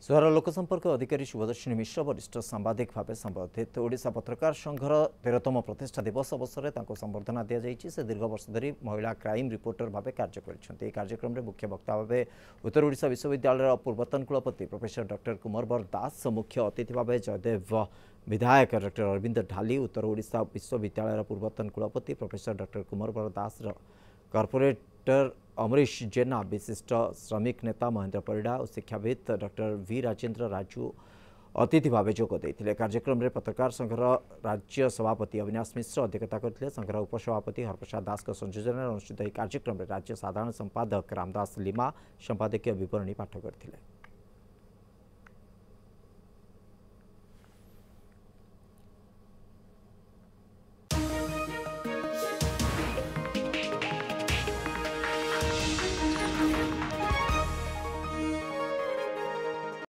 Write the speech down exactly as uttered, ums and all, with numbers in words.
सोहार लोकसंपर्क अधिकारी शुभदर्शिनी मिश्र वरिष्ठ सांबादिक भाव संबोधित ओडिशा पत्रकार संघर तेरहतम प्रतिष्ठा दिवस अवसर में संबर्धना दी जाएगी। से दीर्घ वर्ष धरी महिला क्राइम रिपोर्टर भाव कार्य कर कार्यक्रम में मुख्य वक्ता भाव उत्तर ओडिशा विश्वविद्यालय पूर्वतन कुलपति प्रोफेसर डॉक्टर कुंवर दास, मुख्य अतिथि भाव जयदेव विधायक डॉक्टर अरविंद ढाली, उत्तर ओडिशा विश्वविद्यालय पूर्वतन कुलपति professor doctor Kunwar Das, corporator Amrish Jena, विशिष्ट श्रमिक नेता महेंद्र परिडा और शिक्षाविद डॉक्टर वी राजेंद्र राजू अतिथि भाव जोग देते। कार्यक्रम में पत्रकार संघर राज्य सभापति अविनाश मिश्र अध्यक्षता करते। संघर उपसभापति हरप्रसाद दास संयोजन अनुष्ठित कार्यक्रम में राज्य साधारण संपादक रामदास लिमा संपादकीय विवरणी पाठ करते।